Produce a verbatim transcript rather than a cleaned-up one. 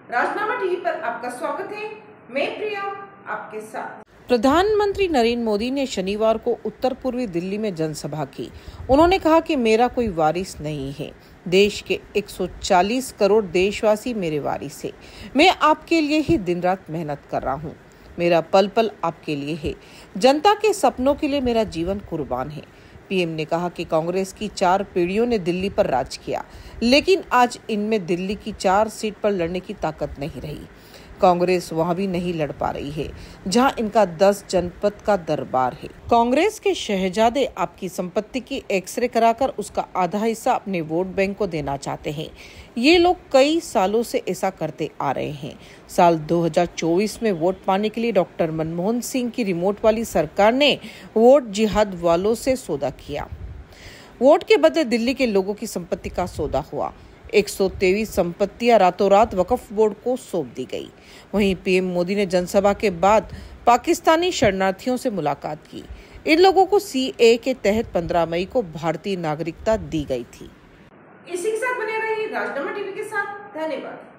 राजनामा TV पर आपका स्वागत है। मैं प्रिया आपके साथ। प्रधानमंत्री नरेंद्र मोदी ने शनिवार को उत्तर पूर्वी दिल्ली में जनसभा की। उन्होंने कहा कि मेरा कोई वारिस नहीं है। देश के एक सौ चालीस करोड़ देशवासी मेरे वारिस है। मैं आपके लिए ही दिन रात मेहनत कर रहा हूँ। मेरा पल पल आपके लिए है। जनता के सपनों के लिए मेरा जीवन कुर्बान है। पीएम ने कहा कि कांग्रेस की चार पीढ़ियों ने दिल्ली पर राज किया, लेकिन आज इनमें दिल्ली की चार सीट पर लड़ने की ताकत नहीं रही। कांग्रेस वहां भी नहीं लड़ पा रही है जहां इनका दस जनपद का दरबार है। कांग्रेस के शहजादे आपकी संपत्ति की एक्सरे कराकर उसका आधा हिस्सा अपने वोट बैंक को देना चाहते हैं। ये लोग कई सालों से ऐसा करते आ रहे हैं। साल दो हज़ार चौबीस में वोट पाने के लिए डॉक्टर मनमोहन सिंह की रिमोट वाली सरकार ने वोट जिहाद वालों से सौदा किया। वोट के बदले दिल्ली के लोगों की संपत्ति का सौदा हुआ। एक सौ तेईस संपत्तियां रातों रात वक्फ बोर्ड को सौंप दी गई। वहीं पीएम मोदी ने जनसभा के बाद पाकिस्तानी शरणार्थियों से मुलाकात की। इन लोगों को सीए के तहत पंद्रह मई को भारतीय नागरिकता दी गई थी। इसी के साथ बने रहिए राजनामा टीवी के साथ। धन्यवाद।